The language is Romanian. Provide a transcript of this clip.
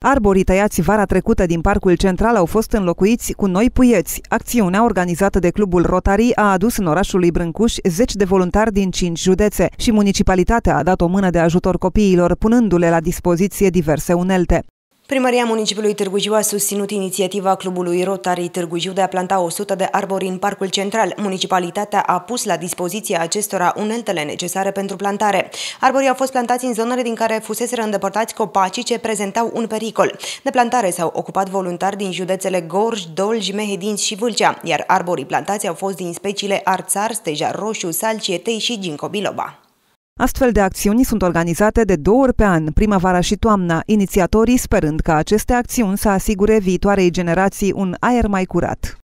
Arborii tăiați vara trecută din Parcul Central au fost înlocuiți cu noi puieți. Acțiunea organizată de Clubul Rotary a adus în orașul lui Brâncuș 10 de voluntari din 5 județe și municipalitatea a dat o mână de ajutor copiilor, punându-le la dispoziție diverse unelte. Primăria municipiului Târgu Jiu a susținut inițiativa Clubului Rotary Târgu Jiu de a planta 100 de arbori în Parcul Central. Municipalitatea a pus la dispoziția acestora uneltele necesare pentru plantare. Arborii au fost plantați în zonele din care fuseseră îndepărtați copacii ce prezentau un pericol. De plantare s-au ocupat voluntari din județele Gorj, Dolj, Mehedinți și Vâlcea, iar arborii plantați au fost din speciile arțar, stejar roșu, salcie, tei și ginkgo biloba. Astfel de acțiuni sunt organizate de 2 ori pe an, primăvara și toamna, inițiatorii sperând ca aceste acțiuni să asigure viitoarei generații un aer mai curat.